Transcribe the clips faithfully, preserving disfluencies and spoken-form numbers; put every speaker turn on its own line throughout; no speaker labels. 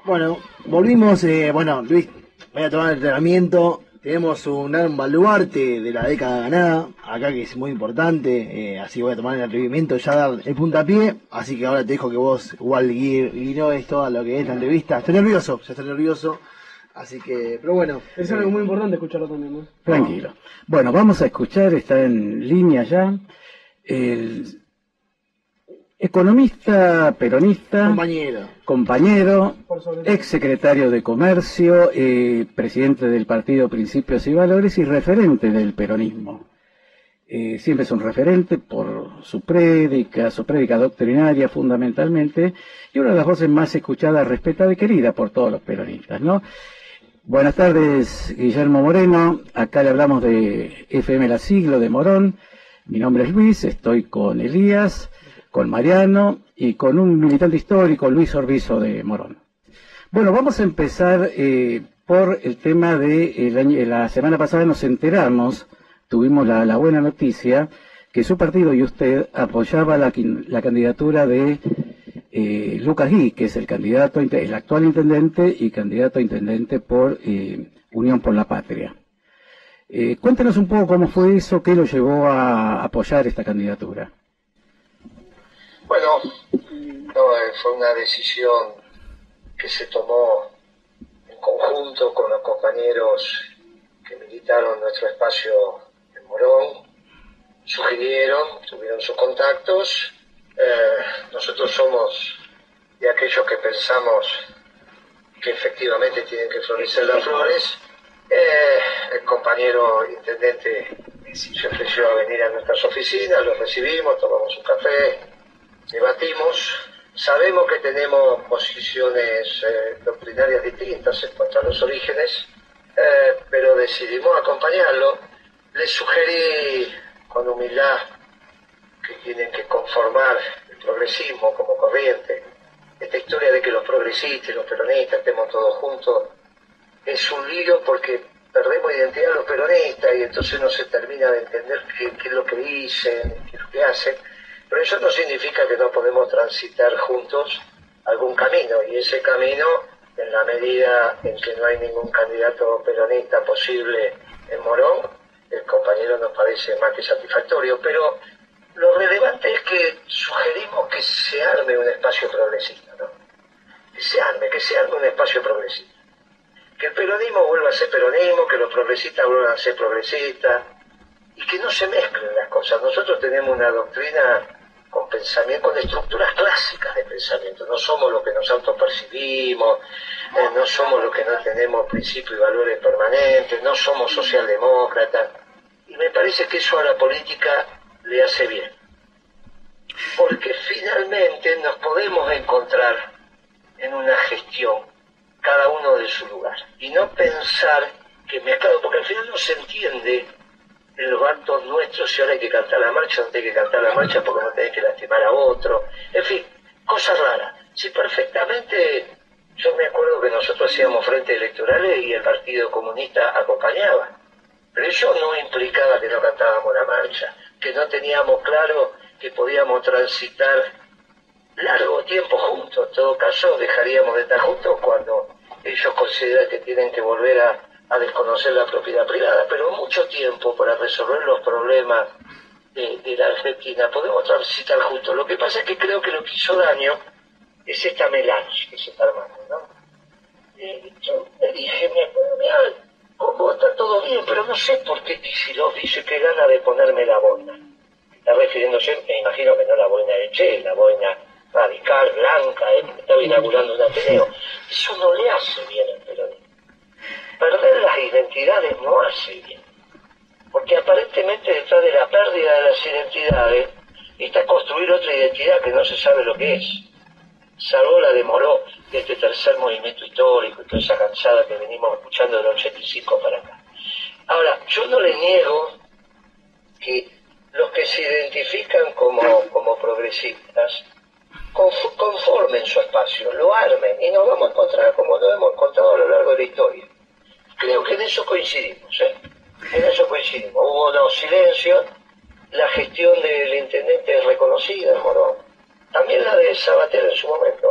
Bueno, volvimos, eh, bueno, Luis, voy a tomar el entrenamiento. Tenemos un gran baluarte de la década ganada, acá que es muy importante, eh, así voy a tomar el atrevimiento, ya dar el puntapié, así que ahora te dejo que vos igual guinoes todo lo que es la entrevista. Estoy nervioso, ya estoy nervioso, así que, pero bueno.
Es algo eh, muy importante escucharlo también, ¿no?
Tranquilo. Bueno, vamos a escuchar, está en línea ya, el economista, peronista,
compañero,
compañero, ex secretario de Comercio, eh, presidente del partido Principios y Valores y referente del peronismo. Eh, siempre es un referente por su prédica, su prédica doctrinaria fundamentalmente, y una de las voces más escuchadas, respetada y querida por todos los peronistas, ¿no? Buenas tardes, Guillermo Moreno. Acá le hablamos de F M La Siglo de Morón. Mi nombre es Luis, estoy con Elías, con Mariano y con un militante histórico, Luis Orbizo de Morón. Bueno, vamos a empezar eh, por el tema de el año, la semana pasada nos enteramos, tuvimos la, la buena noticia, que su partido y usted apoyaba la, la candidatura de eh, Lucas Gui, que es el candidato, el actual intendente y candidato a intendente por eh, Unión por la Patria. Eh, cuéntenos un poco cómo fue eso, qué lo llevó a apoyar esta candidatura.
Bueno, no, fue una decisión que se tomó en conjunto con los compañeros que militaron nuestro espacio en Morón, sugirieron, tuvieron sus contactos. Eh, nosotros somos de aquellos que pensamos que efectivamente tienen que florecer las flores. Eh, el compañero intendente se ofreció a venir a nuestras oficinas, los recibimos, tomamos un café, debatimos. Sabemos que tenemos posiciones eh, doctrinarias distintas en cuanto a los orígenes, eh, pero decidimos acompañarlo. Les sugerí con humildad que tienen que conformar el progresismo como corriente. Esta historia de que los progresistas y los peronistas estemos todos juntos es un lío porque perdemos identidad los peronistas y entonces no se termina de entender qué, qué es lo que dicen, qué es lo que hacen. Pero eso no significa que no podemos transitar juntos algún camino, y ese camino, en la medida en que no hay ningún candidato peronista posible en Morón, el compañero nos parece más que satisfactorio, pero lo relevante es que sugerimos que se arme un espacio progresista, ¿no? Que se arme, que se arme un espacio progresista. Que el peronismo vuelva a ser peronismo, que los progresistas vuelvan a ser progresistas, y que no se mezclen las cosas. Nosotros tenemos una doctrina con pensamiento, con estructuras clásicas de pensamiento. No somos los que nos autopercibimos, eh, no somos los que no tenemos principios y valores permanentes, no somos socialdemócratas. Y me parece que eso a la política le hace bien. Porque finalmente nos podemos encontrar en una gestión, cada uno de su lugar. Y no pensar que mezclado, porque al final no se entiende en los actos nuestros si ahora hay que cantar la marcha, no hay que cantar la marcha porque no tenés que lastimar a otro. En fin, cosas raras. Si perfectamente, yo me acuerdo que nosotros hacíamos frentes electorales y el Partido Comunista acompañaba. Pero eso no implicaba que no cantábamos la marcha, que no teníamos claro que podíamos transitar largo tiempo juntos. En todo caso, dejaríamos de estar juntos cuando ellos consideran que tienen que volver a a desconocer la propiedad privada, pero mucho tiempo para resolver los problemas de, de la Argentina podemos transitar juntos. Lo que pasa es que creo que lo que hizo daño es esta melange que se está armando, ¿no? Eh, yo le dije, me acuerdo, mira, con vos está todo bien, pero no sé por qué Kicillof dice que gana de ponerme la boina. Está refiriéndose, me imagino que no la boina de Che, la boina radical, blanca, eh, que estaba inaugurando un ateneo. Eso no le hace bien al peronismo. Perder las identidades no hace bien, porque aparentemente detrás de la pérdida de las identidades está construir otra identidad que no se sabe lo que es, salvo la de Moró, de este tercer movimiento histórico y toda esa cansada que venimos escuchando del ochenta y cinco para acá. Ahora, yo no le niego que los que se identifican como, como progresistas conformen su espacio, lo armen, y nos vamos a encontrar como nos hemos encontrado a lo largo de la historia. Creo que en eso coincidimos, ¿eh? En eso coincidimos. Hubo unos silencios, la gestión del intendente es reconocida en Morón, también la de Sabater en su momento, ¿eh?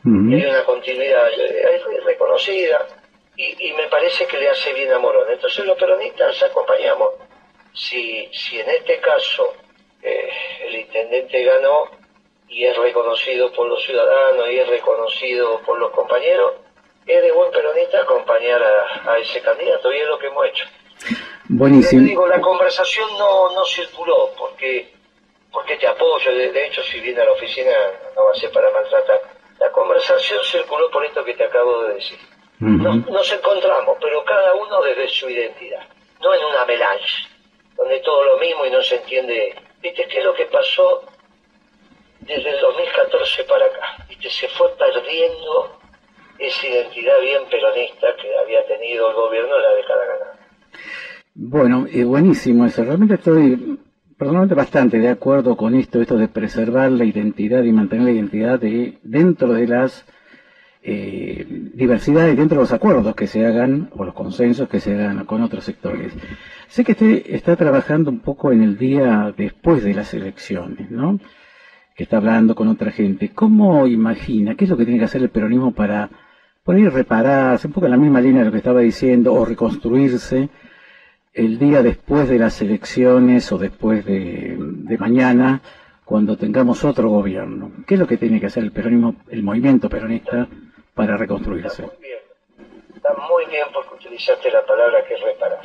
Uh-huh. Y hay una continuidad es reconocida y, y me parece que le hace bien a Morón. Entonces los peronistas acompañamos. Si, si en este caso eh, el intendente ganó y es reconocido por los ciudadanos y es reconocido por los compañeros, es de buen peronista acompañar a, a ese candidato, y es lo que hemos hecho.
Buenísimo.
Yo digo, la conversación no, no circuló porque, porque te apoyo, de, de hecho si viene a la oficina no va a ser para maltratar. La conversación circuló por esto que te acabo de decir. Uh-huh. Nos, nos encontramos, pero cada uno desde su identidad, no en una melange, donde todo lo mismo y no se entiende. ¿Viste qué es lo que pasó desde el dos mil catorce para acá? ¿Viste? Se fue perdiendo esa identidad bien peronista que había tenido el gobierno en la década ganada.
Bueno, eh, buenísimo eso. Realmente estoy personalmente bastante de acuerdo con esto, esto de preservar la identidad y mantener la identidad de, dentro de las eh, diversidades, dentro de los acuerdos que se hagan, o los consensos que se hagan con otros sectores. Sé que usted está trabajando un poco en el día después de las elecciones, ¿no? Que está hablando con otra gente. ¿Cómo imagina? ¿Qué es lo que tiene que hacer el peronismo para poder repararse, un poco en la misma línea de lo que estaba diciendo, o reconstruirse el día después de las elecciones o después de, de mañana, cuando tengamos otro gobierno? ¿Qué es lo que tiene que hacer el peronismo, el movimiento peronista, para reconstruirse?
Está muy bien, está muy bien porque utilizaste la palabra que es reparar.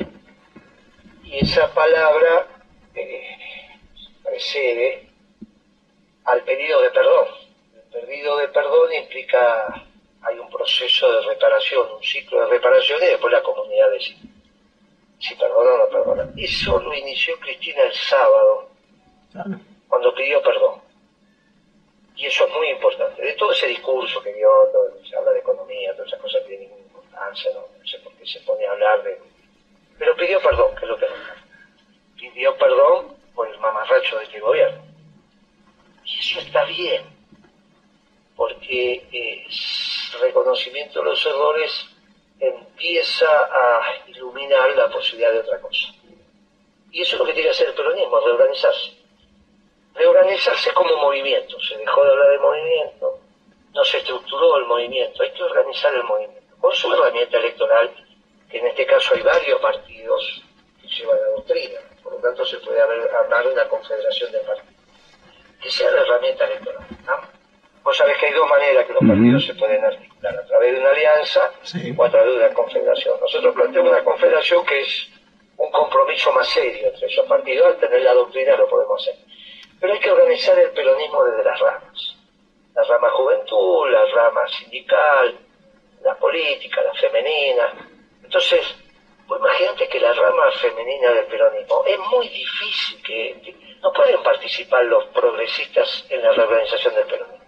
Y esa palabra eh, precede al pedido de perdón. El pedido de perdón implica, hay un proceso de reparación, un ciclo de reparación y después la comunidad decide si perdona o no perdona. Eso lo inició Cristina el sábado, claro, cuando pidió perdón. Y eso es muy importante. De todo ese discurso que dio, todo, se habla de economía, todas esas cosas tienen ninguna importancia, no, no sé por qué se pone a hablar de... Pero pidió perdón, que es lo que nos pasa. Pidió perdón por el mamarracho de este gobierno. Y eso está bien, porque eh, reconocimiento de los errores empieza a iluminar la posibilidad de otra cosa. Y eso es lo que tiene que hacer el peronismo, reorganizarse. Reorganizarse como movimiento. Se dejó de hablar de movimiento, no se estructuró el movimiento, hay que organizar el movimiento. Con su herramienta electoral, que en este caso hay varios partidos que llevan la doctrina, por lo tanto se puede armar una confederación de partidos. Que sea la herramienta electoral, ¿no? Vos sabés que hay dos maneras que los partidos uh-huh. se pueden articular, a través de una alianza sí. o a través de una confederación. Nosotros planteamos una confederación que es un compromiso más serio entre esos partidos. Al tener la doctrina lo podemos hacer. Pero hay que organizar el peronismo desde las ramas. La rama juventud, la rama sindical, la política, la femenina. Entonces, pues imagínate que la rama femenina del peronismo es muy difícil que, que no pueden participar los progresistas en la reorganización del peronismo.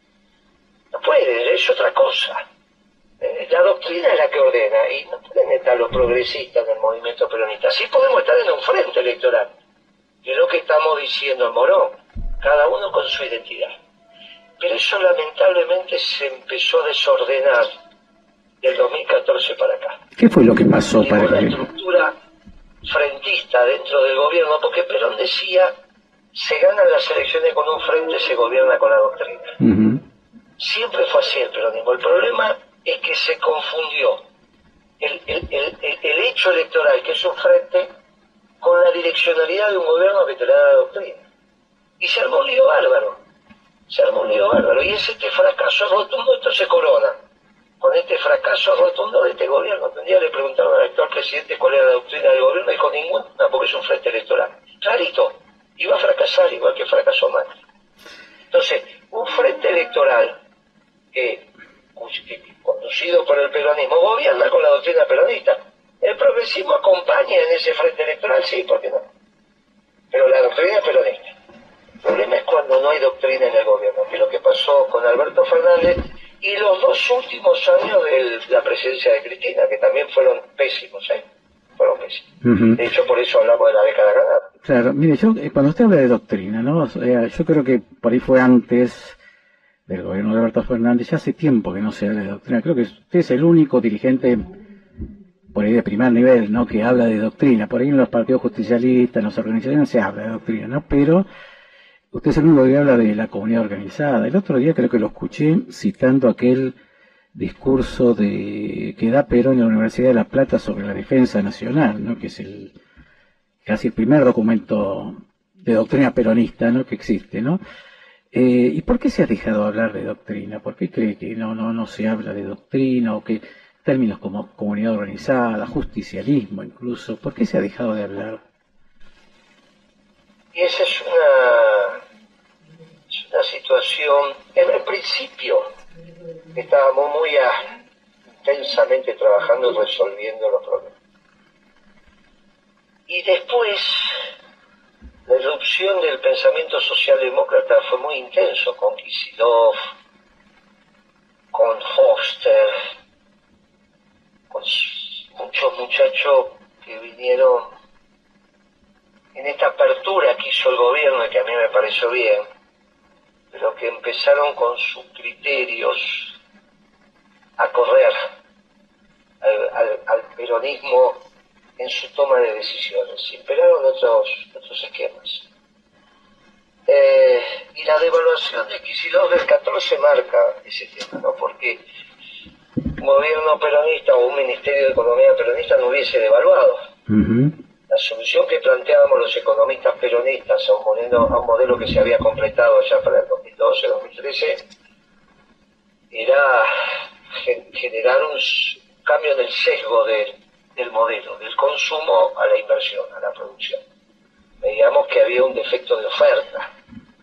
No pueden, es otra cosa. Eh, la doctrina es la que ordena y no pueden estar los progresistas del movimiento peronista. Sí podemos estar en un frente electoral, que es lo que estamos diciendo en Morón, cada uno con su identidad. Pero eso lamentablemente se empezó a desordenar del dos mil catorce para acá.
¿Qué fue lo que pasó para
la
que...
estructura frentista dentro del gobierno? Porque Perón decía, se ganan las elecciones con un frente, se gobierna con la doctrina. Uh-huh. Siempre fue así el peronismo. El problema es que se confundió el, el, el, el, el hecho electoral, que es un frente, con la direccionalidad de un gobierno que te le da la doctrina. Y se armó un lío bárbaro. Se armó un lío bárbaro. Y es este fracaso rotundo, esto se corona con este fracaso rotundo de este gobierno. Un día le preguntaron al actual presidente cuál era la doctrina del gobierno y dijo ninguna, porque es un frente electoral. Clarito, iba a fracasar igual que fracasó Macri. Entonces, un frente electoral que, que conducido por el peronismo gobierna con la doctrina peronista. El progresismo acompaña en ese frente electoral, sí, ¿por qué no? Pero la doctrina es peronista. El problema es cuando no hay doctrina en el gobierno, que es lo que pasó con Alberto Fernández y los dos últimos años de la presidencia de Cristina, que también fueron pésimos, ¿eh? Fueron pésimos. Uh-huh. De hecho, por eso hablamos de la década ganada.
Claro, mire, yo cuando usted habla de doctrina, ¿no? O sea, yo creo que por ahí fue antes del gobierno de Alberto Fernández, ya hace tiempo que no se habla de doctrina. Creo que usted es el único dirigente por ahí de primer nivel, ¿no?, que habla de doctrina. Por ahí en los partidos justicialistas, en las organizaciones se habla de doctrina, ¿no? Pero Usted es el único que habla de la comunidad organizada. El otro día creo que lo escuché citando aquel discurso de que da Perón en la Universidad de La Plata sobre la defensa nacional, ¿no? Que es el casi el primer documento de doctrina peronista, ¿no? Que existe, ¿no? Eh, ¿Y por qué se ha dejado hablar de doctrina? ¿Por qué cree que no, no, no se habla de doctrina o que términos como comunidad organizada, justicialismo incluso, ¿por qué se ha dejado de hablar?
Y esa es una, es una situación, en el principio estábamos muy a, intensamente trabajando y resolviendo los problemas. Y después, la irrupción del pensamiento socialdemócrata fue muy intenso, con Kicillof, con Foster, con muchos muchachos que vinieron en esta apertura que hizo el gobierno y que a mí me pareció bien, pero que empezaron con sus criterios a correr al, al, al peronismo en su toma de decisiones. Imperaron otros, otros esquemas. Eh, y la devaluación de Kicillof del catorce marca ese tema, ¿no? Porque un gobierno peronista o un ministerio de economía peronista no hubiese devaluado. Uh-huh. La solución que planteábamos los economistas peronistas a un modelo, a un modelo que se había completado ya para el dos mil doce dos mil trece era generar un cambio en el sesgo de, del modelo, del consumo a la inversión, a la producción. Veíamos que había un defecto de oferta.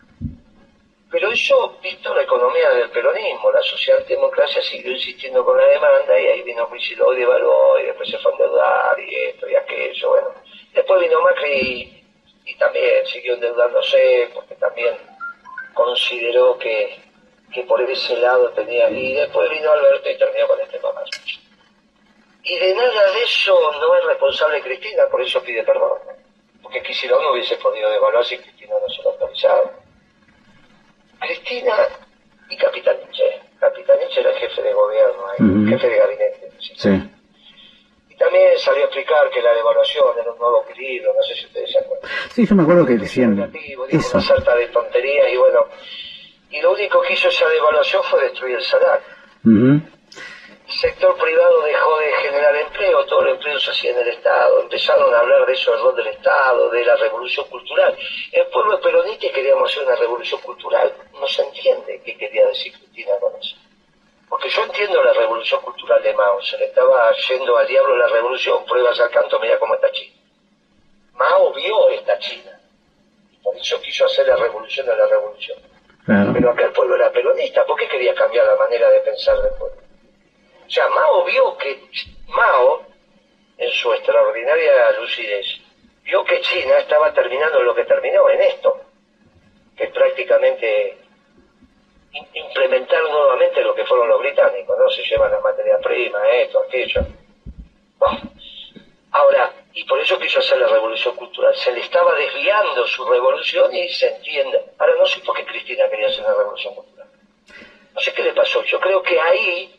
Pero eso, visto la economía del peronismo, la socialdemocracia siguió insistiendo con la demanda y ahí vino Kicillof y devaluó y después se fue a endeudar y esto y aquello, bueno. Después vino Macri y, y también siguió endeudándose porque también consideró que, que por ese lado tenía, y después vino Alberto y terminó con este mamazo. Y de nada de eso no es responsable Cristina, por eso pide perdón, ¿no? Porque Kicillof no hubiese podido devaluar si Cristina no se lo autorizaba. Cristina y Capitanich, Capitanich era el jefe de gobierno, ahí, uh-huh. jefe de gabinete. ¿Sí? Sí. Y también salió a explicar que la devaluación era un nuevo equilibrio, no sé si ustedes se acuerdan.
Sí, yo me acuerdo que decían
negativo, eso. Una salta de tonterías y bueno, y lo único que hizo esa devaluación fue destruir el salario. Uh-huh. El sector privado dejó de generar empleo, todo el empleo se hacía en el Estado, empezaron a hablar de eso, del rol del Estado, de la revolución cultural. El pueblo peronista queríamos hacer una revolución cultural, no se entiende qué quería decir Cristina con eso. Porque yo entiendo la revolución cultural de Mao, se le estaba yendo al diablo la revolución, pruebas al canto, mira cómo está China. Mao vio esta China, y por eso quiso hacer la revolución de la revolución. Claro. Pero acá el pueblo era peronista, ¿por qué quería cambiar la manera de pensar del pueblo? O sea, Mao vio que, Mao, en su extraordinaria lucidez, vio que China estaba terminando lo que terminó en esto, que es prácticamente in, implementar nuevamente lo que fueron los británicos, ¿no? Se llevan las materias primas, esto, aquello. Bueno, ahora, y por eso quiso hacer la revolución cultural, se le estaba desviando su revolución y se entiende. Ahora no sé por qué Cristina quería hacer una revolución cultural. No sé qué le pasó, yo creo que ahí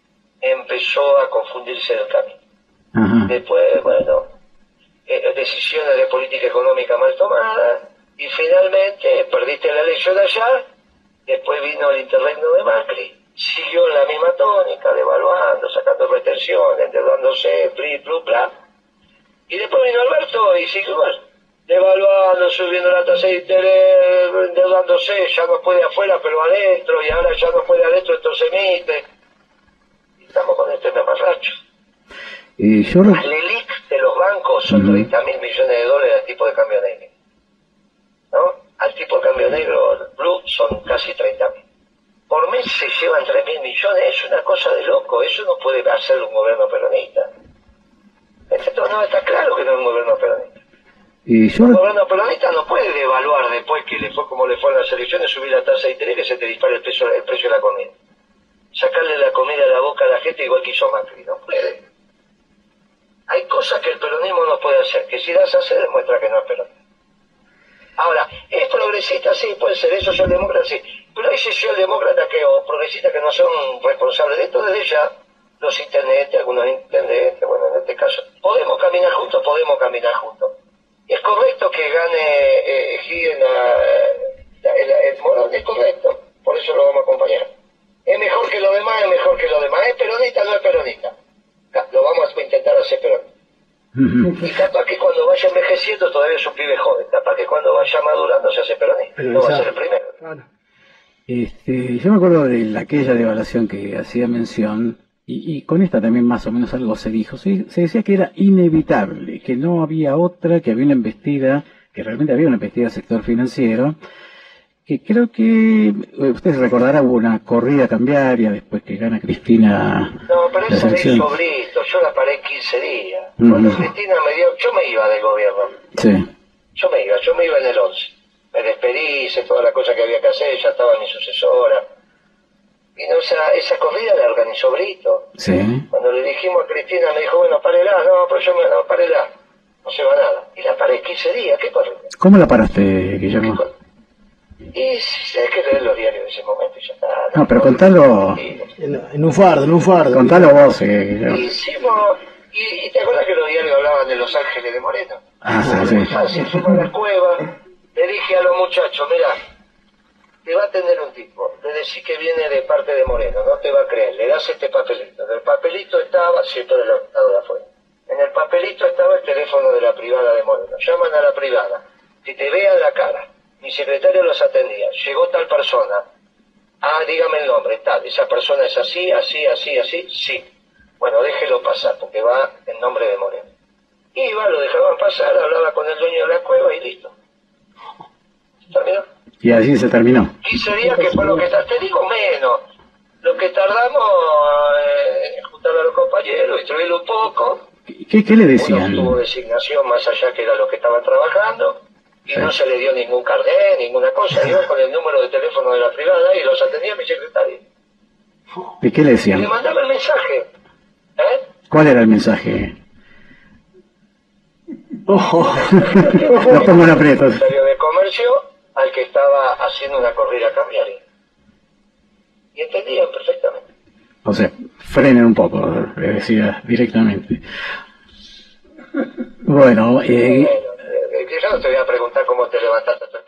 empezó a confundirse el camino. Ajá. Después, bueno, eh, decisiones de política económica mal tomadas, y finalmente perdiste la elección allá, después vino el interregno de Macri, siguió en la misma tónica, devaluando, sacando retenciones, endeudándose, pli, plu, bla, y después vino Alberto y siguió igual, devaluando, subiendo la tasa de interés, endeudándose, ya no puede afuera pero adentro, y ahora ya no puede adentro, entonces emite. Estamos con este mamarracho.
Y yo lo...
Las L E L I C de los bancos son uh-huh. treinta mil millones de dólares al tipo de cambio negro, ¿no? Al tipo de cambio negro blue son casi treinta mil. Por mes se llevan tres mil millones, es una cosa de loco, eso no puede hacer un gobierno peronista. Esto no está claro que no es un gobierno peronista. Y yo... Un gobierno peronista no puede devaluar después que le fue como le fue a las elecciones, subir la tasa de interés que se te dispare el precio, el precio de la comida. Sacarle la comida a la boca a la gente igual que hizo Macri, no puede. Hay cosas que el peronismo no puede hacer, que si las hace demuestra que no es peronista. Ahora, ¿es progresista? Sí, puede ser, ¿es socialdemócrata? Sí, pero hay socialdemócratas que, o progresistas que no son responsables de esto desde ya, los intendentes, algunos intendentes, bueno, en este caso, ¿podemos caminar juntos? Podemos caminar juntos. ¿Es correcto que gane eh, Gide la, Nacional, es correcto, por eso lo vamos a acompañar. Es mejor que lo demás, es mejor que lo demás, es peronista, no es peronista. Lo vamos a intentar hacer peronista. Y capaz que cuando vaya envejeciendo todavía es un pibe joven, capaz que cuando vaya madurando se hace peronista,
Pero
no va a
esa-
ser el primero.
Claro.
Este, yo me acuerdo de la- aquella devaluación que hacía mención, y, y con esta también más o menos algo se dijo. Se, se decía que era inevitable, que no había otra, que había una embestida, que realmente había una embestida del sector financiero, que creo que, eh, ustedes recordarán, hubo una corrida cambiaria después que gana Cristina
No, pero
la
esa ley
elección.
sobrito, yo la paré en quince días.
Mm.
Cuando Cristina me dio, yo me iba del gobierno,
Sí,
yo me iba, yo me iba en el once. Me despedí, hice toda la cosa que había que hacer, ya estaba mi sucesora. Y no, o sea, esa corrida la organizó Brito.
sí.
Cuando le dijimos a Cristina, me dijo, bueno, párela, no, pero yo me, no, párela, no se va nada. Y la paré quince días, ¿qué corrida?
¿Cómo la paraste, Guillermo?
Y si hay que leer los diarios de ese momento y ya está.
No, pero contalo,
En, en un fardo, en un fardo.
contalo vos, eh, Guillermo.
Hicimos, y, y te acuerdas que los diarios hablaban de Los Ángeles de Moreno.
Ah, sí,
Muy
sí.
fácil, fuimos a la cueva, le dije a los muchachos, mira, te va a atender un tipo, le decís que viene de parte de Moreno, no te va a creer, le das este papelito. En el papelito estaba, siento del lado de afuera, en el papelito estaba el teléfono de la privada de Moreno. Llaman a la privada, que te vean la cara. Mi secretario los atendía, llegó tal persona, ah, dígame el nombre, tal, esa persona es así, así, así, así, sí. Bueno, déjelo pasar, porque va en nombre de Moreno. Iba, lo dejaban pasar, hablaba con el dueño de la cueva y listo. ¿Terminó?
Y así se terminó.
quince días que fue lo que tardamos, te digo menos, lo que tardamos eh, en juntar a los compañeros, instruirlo un poco.
¿Qué, qué le
Uno
decían?
tuvo designación más allá que era lo que estaban trabajando, y
Sí.
no se le dio ningún carnet, ninguna cosa, iba con el número de teléfono de la privada y los atendía mi secretario.
¿Y qué le
Y le
decían?
mandaba el mensaje, ¿eh?
¿Cuál era el mensaje?
Ojo.
Lo pongo en aprietos.
Secretario de Comercio al que estaba haciendo una corrida cambiaria. Y entendían perfectamente.
O sea, frenen un poco, le decía directamente. Bueno, eh,
Bueno, eh, que yo no te voy a preguntar cómo te levantaste a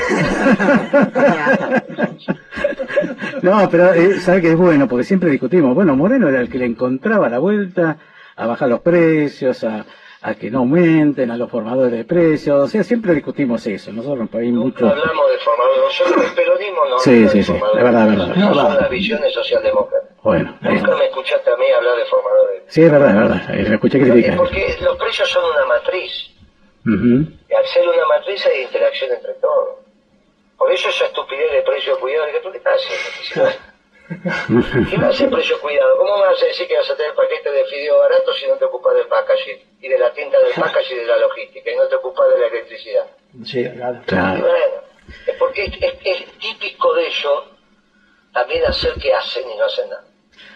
tu esposa.
no, pero eh, sabe que es bueno, porque siempre discutimos. Bueno, Moreno era el que le encontraba la vuelta a bajar los precios, a, a que no aumenten, a los formadores de precios. O sea, siempre discutimos eso. Nosotros en el país
Nunca
mucho...
hablamos de formador, nosotros el peronismo no
Sí,
habla
sí,
de
sí,
formador.
es verdad, es verdad.
Esas son las visiones socialdemócratas.
Bueno, eh,
Nunca me escuchaste a mí hablar de formadores.
sí, es verdad, es verdad. Eh, lo escuché
Es
criticar.
porque los precios son una matriz.
Ujú.
Y al ser una matriz hay interacción entre todos. Por eso esa estupidez de precio cuidado. ¿Qué tú qué estás haciendo? ¿Qué vas a hacer precio cuidado? ¿Cómo vas a decir que vas a tener paquete de fideo barato si no te ocupas del packaging? Y de la tinta del packaging y de la logística. Y no te ocupas de la electricidad.
Sí, claro.
Y
Claro.
bueno, es porque es, es- es típico de ellos también hacer que hacen y no hacen nada.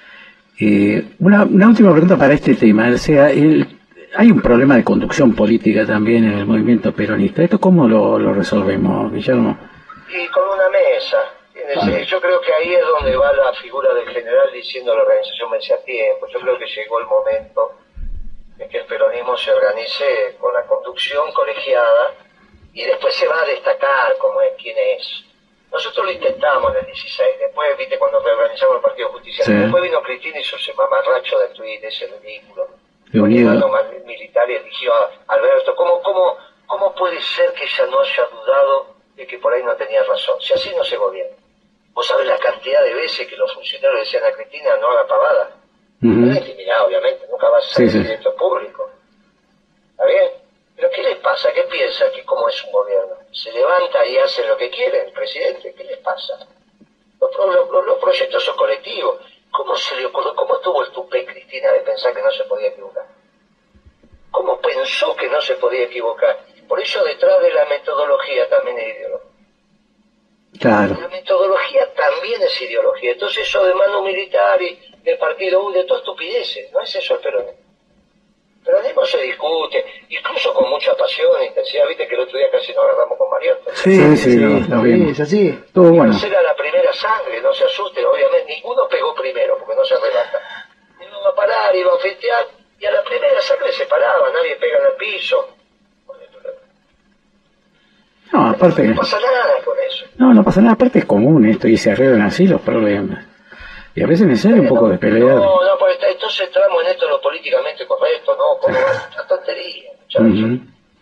Eh, una, una última pregunta para este tema. O sea, el, hay un problema de conducción política también en el movimiento peronista. ¿Esto cómo lo, lo resolvemos, Guillermo?
Y con una mesa. ¿entiendes?
Claro.
Yo creo que ahí es donde va la figura del general diciendo a la organización vence a tiempo. Yo creo que llegó el momento de que el peronismo se organice con la conducción colegiada y después se va a destacar como es quién es. Nosotros lo intentamos en el dieciséis, después, viste, cuando reorganizamos el Partido Justicialista,
Sí.
después vino Cristina y hizo ese mamarracho de tuit, ese ridículo.
De unido.
Llegando mal- militar y eligió a Alberto. ¿Cómo, cómo, ¿Cómo puede ser que ella no haya dudado de que por ahí no tenía razón? Si así no se gobierna. Vos sabés la cantidad de veces que los funcionarios decían a Cristina no haga pavada.
Ujú.
No es intimidad, obviamente, nunca vas a ser
Sí, sí.
director público. ¿Está bien? ¿Pero qué les pasa? ¿Qué piensan que cómo es un gobierno? Se levanta y hace lo que quiere el presidente. ¿Qué les pasa? Los, pro- los, los proyectos son colectivos. ¿Cómo se le ocurrió? ¿Cómo tuvo el tupé Cristina de pensar que no se podía equivocar? ¿Cómo pensó que no se podía equivocar? Por eso detrás de la metodología también es ideología.
Claro.
La metodología también es ideología. Entonces eso de mano militar y del partido U, de todo estupideces. No es eso el peronismo. El peronismo se discute, incluso con mucha pasión e intensidad. Viste que el otro día casi nos agarramos con Mariano.
Sí, sí, lo- lo vimos.
es así.
Estuvo bueno.
Esa era la primera sangre, no se asusten, obviamente. Ninguno pegó primero, porque no se arrebata. Iba a parar, iba a festear, y a la primera sangre se paraba, nadie pega en el piso.
No, aparte...
No pasa nada con eso.
No, no pasa nada, aparte es común esto y se arreglan así los problemas. Y a veces es necesario un poco de pelear.
No, no, pues entonces entramos en esto lo políticamente correcto, ¿no? Como una tontería, muchachos.
Uh-huh.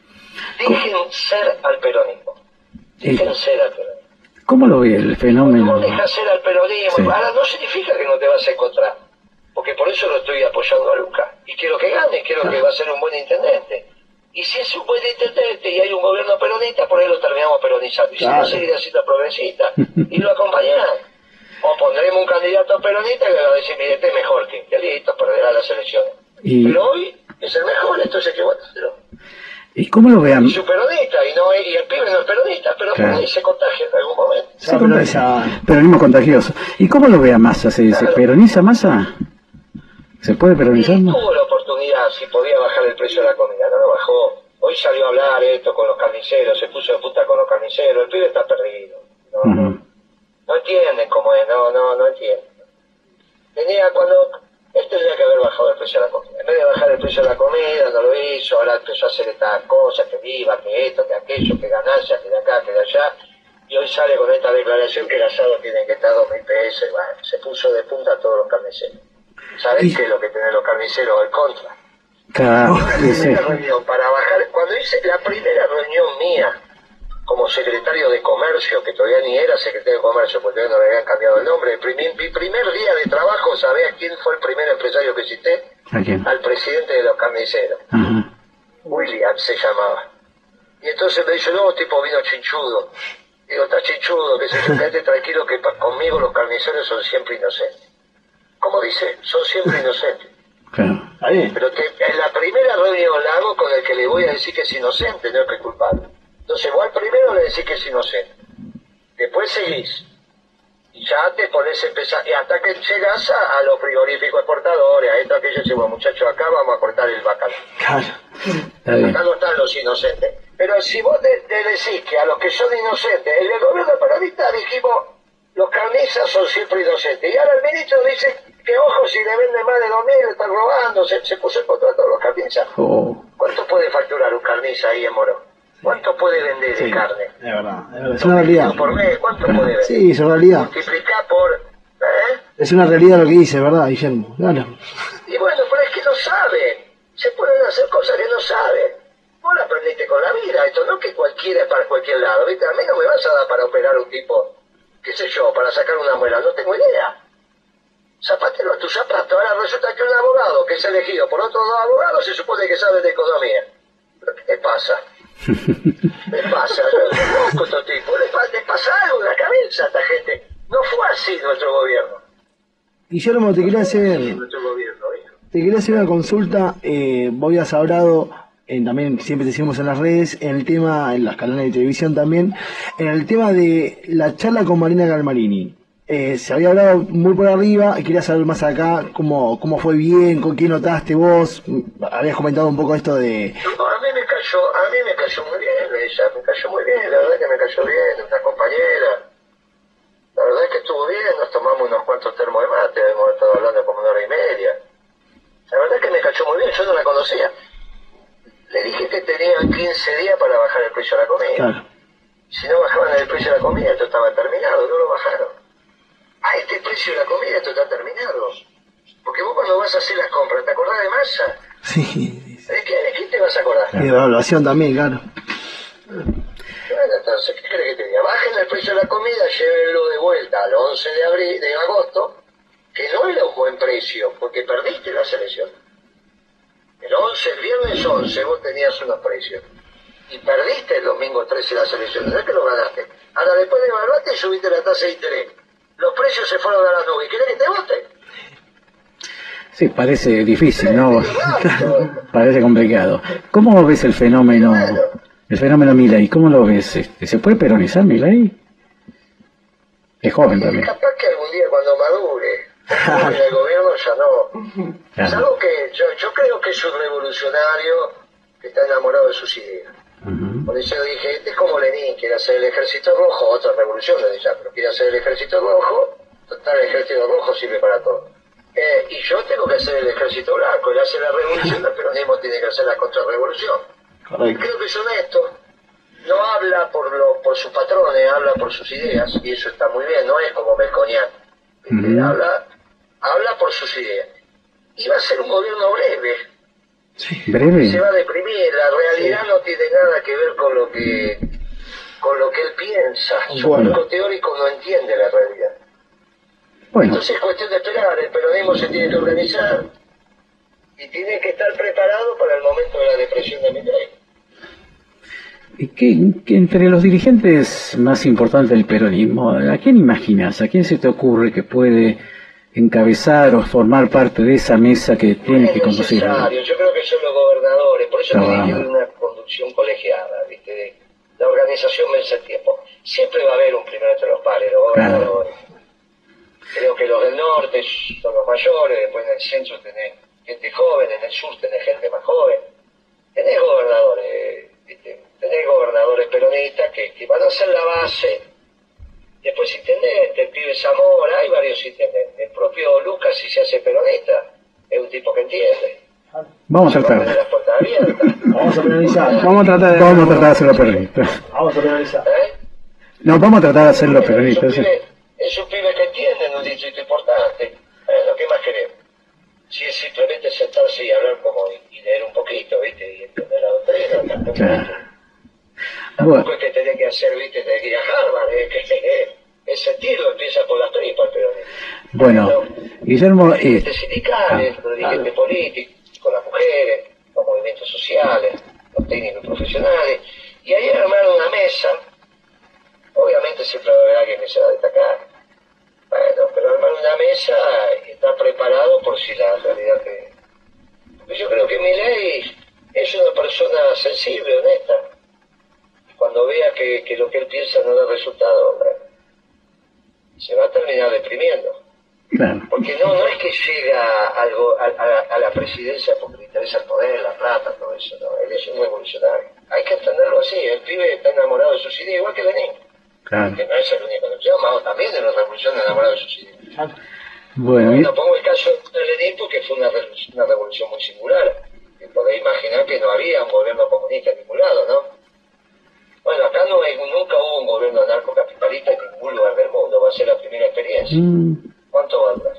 Dejen ser al peronismo. Dejen
Sí.
ser al peronismo.
¿Cómo lo ve el fenómeno?
No dejas ser al peronismo.
Sí.
Ahora no significa que no te vas a encontrar. Porque por eso lo estoy apoyando a Luca. Y quiero que gane, quiero
Claro.
que va a ser un buen intendente. Y si es un buen intendente y hay un gobierno peronista, por ahí lo terminamos peronizando. Y
Claro.
si no, seguirá siendo progresista. Y lo acompañarán. O pondremos un candidato peronista que va a decir, mire, este es mejor que que listo, perderá las elecciones.
Y-
Pero hoy es el mejor, entonces hay que votarlo.
¿Y cómo lo vean?
Y su peronista, y, no, y el pibe no es peronista, pero
Claro.
por ahí se contagia en algún momento.
Se va a peronizar.
Peronismo contagioso. ¿Y cómo lo ve a Massa? ¿Se, se
Claro.
peroniza Massa? ¿Se puede peronizar?
Y
más?
tuvo la oportunidad, si podía bajar el precio de la comida, no lo bajó. Hoy salió a hablar esto con los carniceros, se puso de puta con los carniceros, el pibe está perdido. No,
Ujú.
no, no entienden cómo es, no, no, no entienden. Tenía cuando, él tendría que haber bajado el precio de la comida. En vez de bajar el precio de la comida, no lo hizo, ahora empezó a hacer estas cosas, que viva, que esto, que aquello, que ganancias, que de acá, que de allá. Y hoy sale con esta declaración que el asado tiene que estar dos mil pesos, y bueno, se puso de punta a todos los carniceros. ¿Sabés
Y-
qué es lo que tienen los carniceros al contra?
Claro,
La
sí, sí.
primera reunión para bajar, cuando hice la primera reunión mía como secretario de comercio, que todavía ni era secretario de comercio porque todavía no le habían cambiado el nombre, el primer, mi primer día de trabajo, ¿sabés quién fue el primer empresario que cité?
¿A quién?
Al presidente de los carniceros,
Ajá.
William se llamaba. Y entonces me dice, no, tipo vino chinchudo. Digo, está chinchudo, que se quédate tranquilo que pa- conmigo los carniceros son siempre inocentes. ¿Cómo dice? Son siempre inocentes.
Claro.
Está bien.
Pero que en la primera reunión la hago con el que le voy a decir que es inocente, no es que es culpable. Entonces vos al primero le decís que es inocente. Después seguís. Y ya te pones a empezar, y hasta que llegas a, a los frigoríficos exportadores, a esto, aquello, y decís, bueno, muchachos, acá vamos a cortar el bacalao.
Claro.
Está bien.
Acá no están los inocentes. Pero si vos te, te decís que a los que son inocentes, en el gobierno peronista dijimos, los carnizas son siempre inocentes. Y ahora el ministro dice que, ojo, si le venden más de dos mil, están robando, se, se puso el contrato de los carnizas.
Oh,
¿Cuánto puede facturar un carniza ahí en Morón? ¿Cuánto puede vender de
Sí,
carne?
es verdad, es verdad. Es una realidad.
Por mes, ¿cuánto puede vender?
Sí, es una realidad.
Multiplicá por... ¿eh?
Es una realidad lo que dice, ¿verdad, Guillermo? Claro.
Y bueno, pero es que no saben. Se pueden hacer cosas que no saben. Vos la aprendiste con la vida. Esto no que cualquiera es para cualquier lado. ¿Viste? A mí no me vas a dar para operar un tipo, qué sé yo, para sacar una muela. No tengo idea. Zapatero a tu zapato. Ahora resulta que un abogado que es elegido por otros dos abogados se supone que sabe de economía. ¿Pero qué te pasa? ¿Qué pasa? Yo conozco a estos tipos. ¿Le, pa- le pasa algo en la cabeza a esta gente? No fue así nuestro gobierno.
Guillermo, te quería hacer,
Nuestro gobierno, hijo.
te quería hacer una consulta. Eh, vos habías hablado, eh, también siempre te seguimos en las redes, en el tema, en las canales de televisión también, en el tema de la charla con Marina Galmarini. Eh, se había hablado muy por arriba y quería saber más acá cómo, cómo fue bien, con qué notaste vos. Habías comentado un poco esto de...
No, a mí me cayó, a mí me cayó muy bien ella, me cayó muy bien, la verdad que me cayó bien, una compañera. La verdad es que estuvo bien, nos tomamos unos cuantos termos de mate, hemos estado hablando como una hora y media. La verdad es que me cayó muy bien, yo no la conocía. Le dije que tenían quince días para bajar el precio de la comida.
Claro.
Si no bajaban el precio de la comida, esto estaba terminado, no lo bajaron. A este precio de la comida esto está terminado. Porque vos cuando vas a hacer las compras, ¿te acordás de Massa?
Sí,
¿De qué, de quién te vas a acordar?
y de evaluación también, claro.
Bueno, entonces, ¿qué crees que te diga? Bajen el precio de la comida, llévenlo de vuelta al once de abril, de agosto, que no era un buen precio, porque perdiste la selección. El once, el viernes once, vos tenías unos precios. Y perdiste el domingo trece la selección, no es que lo ganaste. Ahora, después de evaluarte, subiste la tasa de interés. Los precios se fueron a la nube. ¿Querés que te vote?
sí, parece difícil, ¿no? Parece complicado. ¿Cómo ves el fenómeno, el fenómeno Milei? ¿Cómo lo ves? Este, ¿se puede peronizar Milei? Es joven
Y
también.
capaz que algún día cuando madure, en el gobierno ya no.
Claro.
Salvo que yo, yo creo que es un revolucionario que está enamorado de sus ideas.
Ujú.
Por eso dije, este es como Lenin, quiere hacer el ejército rojo, otra revolución de ya, pero quiere hacer el ejército rojo, total el ejército rojo sirve para todo. Eh, y yo tengo que hacer el ejército blanco, él hace la revolución, el peronismo tiene que hacer la contrarrevolución.
Correcto.
Creo que es honesto, no habla por lo, por sus patrones, habla por sus ideas, y eso está muy bien, no es como Melconian, uh-huh. habla, habla por sus ideas. Y va a ser un gobierno breve.
Sí. Breve.
Se va a deprimir, la realidad sí. no tiene nada que ver con lo que con lo que él piensa. Su
bueno.
único teórico no entiende la realidad.
Bueno.
Entonces es cuestión de esperar, el peronismo se tiene que organizar y tiene que estar preparado para el momento de la depresión de Milei.
¿Y qué, qué entre los dirigentes más importantes del peronismo, a quién imaginas? ¿A quién se te ocurre que puede encabezar o formar parte de esa mesa que tiene
no
que conducir?
Yo creo que son los gobernadores, por eso tiene que haber una conducción colegiada, ¿viste? La organización vence el tiempo. Siempre va a haber un primero entre los pares, los gobernadores. Claro. Creo que los del norte son los mayores, después en el centro tenés gente joven, en el sur tenés gente más joven. Tenés gobernadores, ¿viste? Tenés gobernadores peronistas que, que van a ser la base. Después intendente, el pibe Zamora, hay varios intendentes. El propio Lucas, si se hace peronista, es un tipo que entiende.
Vamos a tratar.
Vamos a penalizar.
Vamos a tratar de, vamos a tratar de hacerlo peronista.
Vamos a penalizar.
¿Eh?
No, vamos a tratar de hacerlo peronista.
Es un pibe, es un pibe que entiende en un distrito importante. Eh, lo que más queremos. Si es simplemente sentarse y hablar como y, y leer un poquito, ¿viste? Y entender la doctrina. Tampoco, claro. tampoco bueno. es que tenés que hacer, ¿viste? Tenés que ir a Harvard. Es que eh, el sentido empieza por las tripas, pero.
Bueno,
¿no?
Guillermo.
Los dirigentes sindicales, ah, los dirigentes ah, políticos, con las mujeres, los movimientos sociales, los técnicos profesionales. Y ahí armaron una mesa. Obviamente siempre va a haber alguien que se va a destacar. Bueno, pero armar una mesa y estar preparado por si la realidad que... Porque yo creo que Milei es una persona sensible, honesta. Cuando vea que, que lo que él piensa no da resultado, bueno, se va a terminar deprimiendo.
Claro.
Porque no, no es que llega algo a, a, a la presidencia porque le interesa el poder, la plata, todo eso, no. Él es un revolucionario. Hay que entenderlo así, el pibe está enamorado de sus ideas, igual que Lenin.
Claro.
Que no es el único, Mao también de la revolución enamorado de sus ideas.
Bueno,
bueno, pongo el caso de Lenin porque fue una, una revolución muy singular. Y podéis imaginar que no había un gobierno comunista en ningún lado, ¿no? Bueno, acá no hay, nunca hubo un gobierno anarcocapitalista en ningún lugar del mundo, va a ser la primera experiencia. Mm. ¿Cuánto va a durar?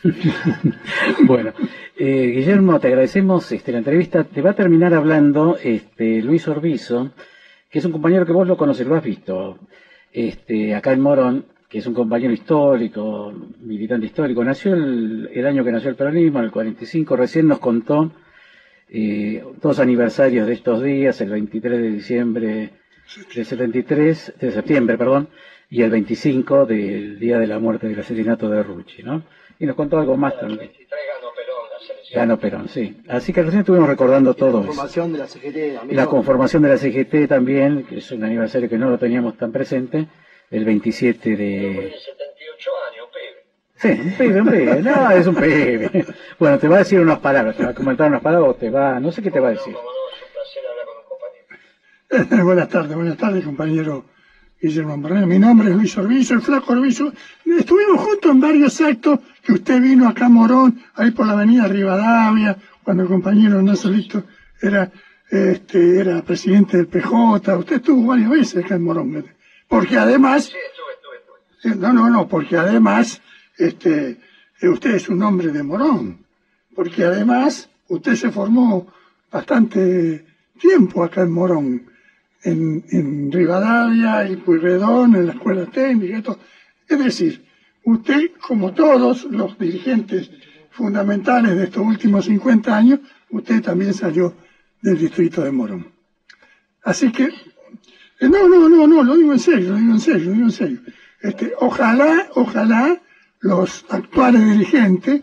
Bueno, eh, Guillermo, te agradecemos este, la entrevista. Te va a terminar hablando este, Luis Orbizo, que es un compañero que vos lo conoces, lo has visto, este, acá en Morón, que es un compañero histórico, militante histórico. Nació el, el año que nació el peronismo, en el cuarenta y cinco, recién nos contó eh, dos aniversarios de estos días, el veintitrés de diciembre del setenta y tres, de septiembre, perdón, y el veinticinco del día de la muerte del asesinato de Rucci, ¿no? Y nos contó algo más también.
El veintitrés ganó Perón la selección.
Ganó Perón, sí. Así que recién estuvimos recordando todo eso.
La conformación de la C G T. Amigo.
La conformación de la C G T también, que es un aniversario que no lo teníamos tan presente, el veintisiete de...
Tiene setenta y ocho años, un pibe.
Sí, un pibe, un pibe. No, es un pibe. Bueno, te va a decir unas palabras, te va a comentar unas palabras o te va... No sé qué te va a decir.
No, no, es un placer hablar con un compañero.
Buenas tardes, buenas tardes, compañero Guillermo Moreno. Mi nombre es Luis Orbizo, el flaco Orbizo. Estuvimos juntos en varios actos que usted vino acá a Morón, ahí por la avenida Rivadavia, cuando el compañero Nasolito era, este, era presidente del P J. Usted estuvo varias veces acá en Morón. Porque además...
Sí, estuve, estuve, estuve.
No, no, no, porque además este, usted es un hombre de Morón. Porque además usted se formó bastante tiempo acá en Morón. En, en Rivadavia y Pueyrredón, en la escuela técnica y todo. Es decir, usted, como todos los dirigentes fundamentales de estos últimos cincuenta años, usted también salió del distrito de Morón. Así que, no, no, no, no, lo digo en serio, lo digo en serio, lo digo en serio. Este, ojalá, ojalá los actuales dirigentes,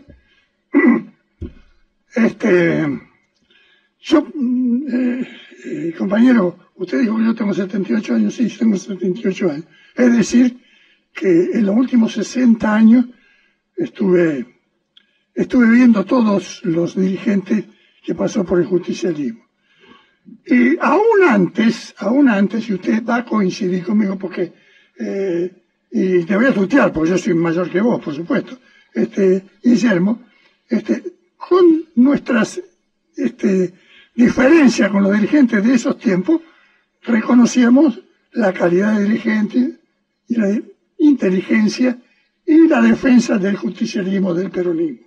este, yo, eh, eh, compañero, usted dijo que yo tengo setenta y ocho años, sí, yo tengo setenta y ocho años. Es decir, que en los últimos sesenta años estuve, estuve viendo todos los dirigentes que pasó por el justicialismo. Y aún antes, aún antes, y usted va a coincidir conmigo porque, eh, y te voy a tutear porque yo soy mayor que vos, por supuesto, este, Guillermo, este, con nuestras, este, diferencias con los dirigentes de esos tiempos, reconocíamos la calidad de dirigente y la inteligencia y la defensa del justicialismo, del peronismo.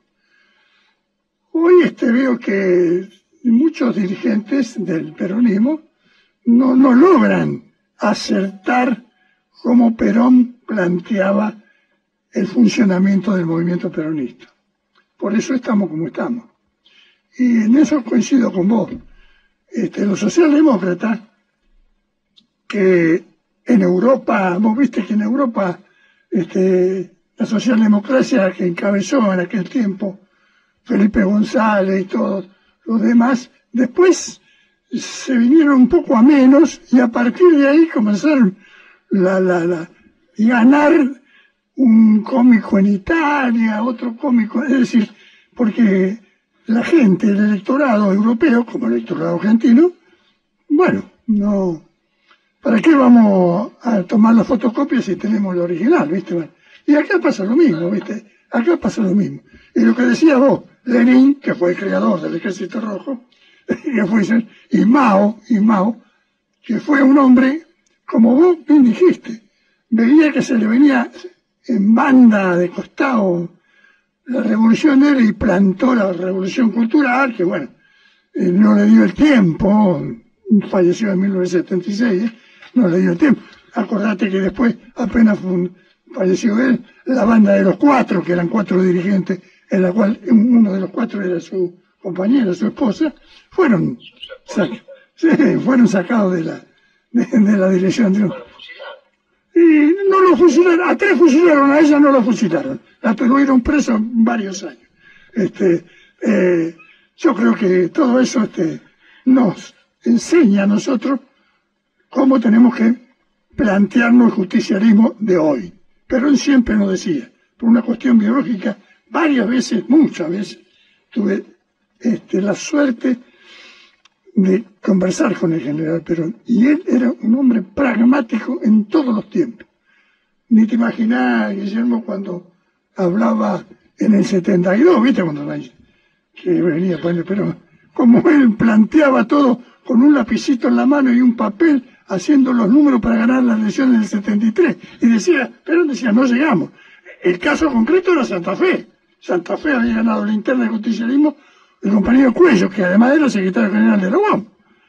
Hoy este, veo que muchos dirigentes del peronismo no, no logran acertar cómo Perón planteaba el funcionamiento del movimiento peronista. Por eso estamos como estamos. Y en eso coincido con vos. Este, los socialdemócratas, que en Europa, vos viste que en Europa este, la socialdemocracia que encabezó en aquel tiempo Felipe González y todos los demás, después se vinieron un poco a menos y a partir de ahí comenzaron la, la, la, ganar un cómico en Italia, otro cómico, es decir, porque la gente, el electorado europeo, como el electorado argentino, bueno, no, ¿para qué vamos a tomar la fotocopia si tenemos el original, viste? Bueno, y acá pasa lo mismo, viste, acá pasa lo mismo. Y lo que decía vos, Lenin, que fue el creador del Ejército Rojo, que fue, y Mao, y Mao, que fue un hombre, como vos bien dijiste, veía que se le venía en banda de costado la revolución de él y plantó la revolución cultural, que bueno, eh, no le dio el tiempo, falleció en mil novecientos setenta y seis, ¿eh? No le dio el tiempo. Acordate que después, apenas fue, falleció él, la banda de los cuatro, que eran cuatro dirigentes, en la cual uno de los cuatro era su compañera, su esposa, fueron, sac sí, fueron sacados de la, de, de la dirección de... Y no lo fusilaron, a tres fusilaron, a ella no lo fusilaron, la tuvieron preso varios años. Este, eh, yo creo que todo eso este, nos enseña a nosotros cómo tenemos que plantearnos el justicialismo de hoy. Pero él siempre nos decía, por una cuestión biológica, varias veces, muchas veces, tuve este, la suerte de conversar con el general Perón, y él era un hombre pragmático en todos los tiempos. Ni te imaginás, Guillermo, cuando hablaba en el setenta y dos, ¿viste? Cuando que venía Pablo Perón, como él planteaba todo con un lapicito en la mano y un papel, haciendo los números para ganar las elecciones del setenta y tres, y decía, Perón decía, no llegamos. El caso concreto era Santa Fe. Santa Fe había ganado la interna de justicialismo el compañero Cuello, que además era secretario general de la U A M,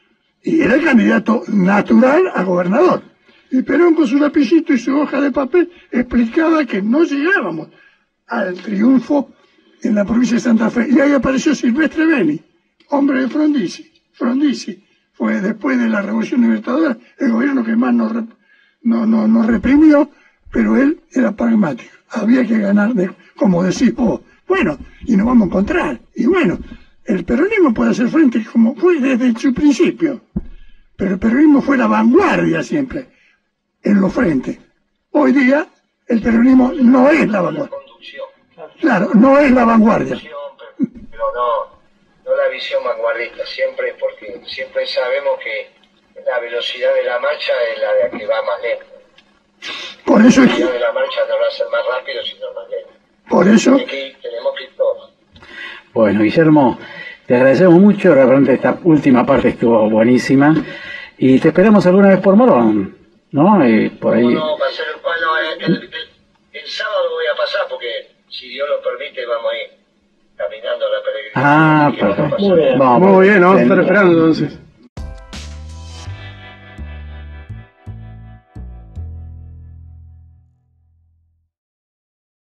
y era el candidato natural a gobernador. Y Perón, con su lapicito y su hoja de papel, explicaba que no llegábamos al triunfo en la provincia de Santa Fe. Y ahí apareció Silvestre Beni, hombre de Frondizi. Frondizi fue, después de la Revolución Libertadora, el gobierno que más nos, no, no, nos reprimió, pero él era pragmático. Había que ganar, de, como decís vos. Bueno, y nos vamos a encontrar. Y bueno, el peronismo puede hacer frente como fue desde su principio, pero el peronismo fue la vanguardia siempre en los frentes. Hoy día el peronismo no es la vanguardia. Claro, no es la vanguardia.
Pero no, no la visión vanguardista, siempre, porque siempre sabemos que la velocidad de la marcha es la de la que va más lento.
Por eso
la
es
velocidad de la marcha no va a ser más rápido, sino más lento.
Por eso...
Aquí tenemos que ir todos.
Bueno, Guillermo, te agradecemos mucho, realmente esta última parte estuvo buenísima, y te esperamos alguna vez por Morón, ¿no? Eh, por ahí...
No, va a ser el, bueno, el, el, el, el sábado voy a pasar, porque si Dios lo permite vamos a ir caminando a la peregrinación.
Ah, perfecto.
Muy bien,
Vamos,
muy bien, vamos a estar
bien.
esperando entonces.